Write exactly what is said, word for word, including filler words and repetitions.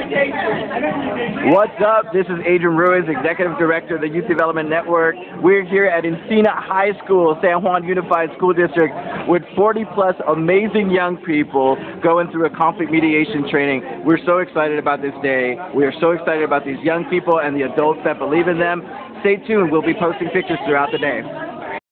What's up? This is Adrian Ruiz, Executive Director of the Youth Development Network. We're here at Encina High School, San Juan Unified School District, with forty plus amazing young people going through a conflict mediation training. We're so excited about this day. We are so excited about these young people and the adults that believe in them. Stay tuned. We'll be posting pictures throughout the day.